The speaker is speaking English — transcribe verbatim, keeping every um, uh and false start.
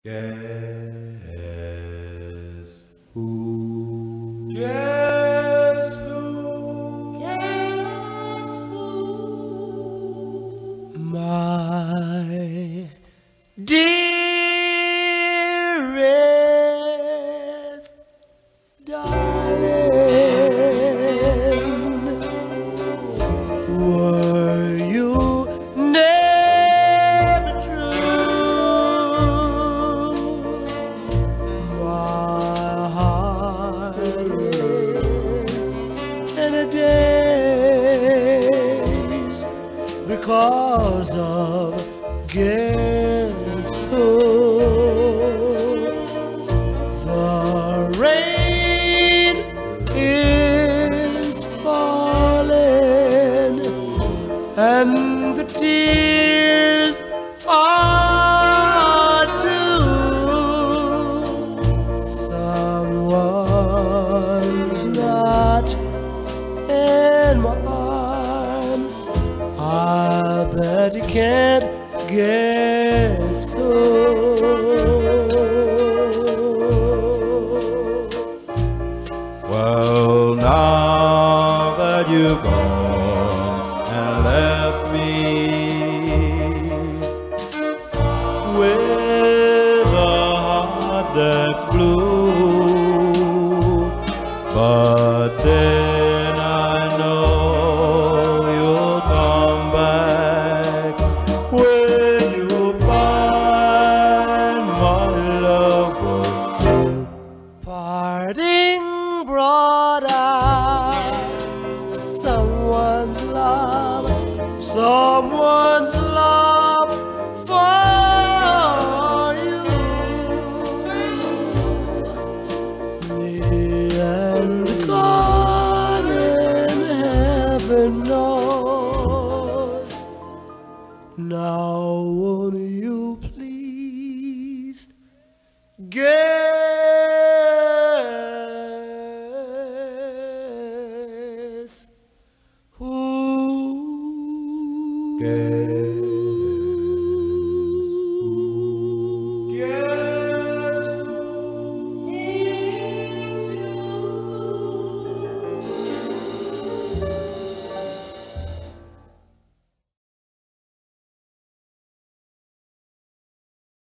Guess who? Guess who? Guess who? My dearest darling, were you never true? My heart is in a daze because of guess who? The rain is falling and the tears are too. Someone's not in my arm. I bet you can't guess who. Well, now that you've gone and left me with a heart that's blue, but then I know you'll come back when you find my love was true. Parting brought out someone's love, someone's love for you. Me and God in heaven knows. Now won't you please guess who? Guess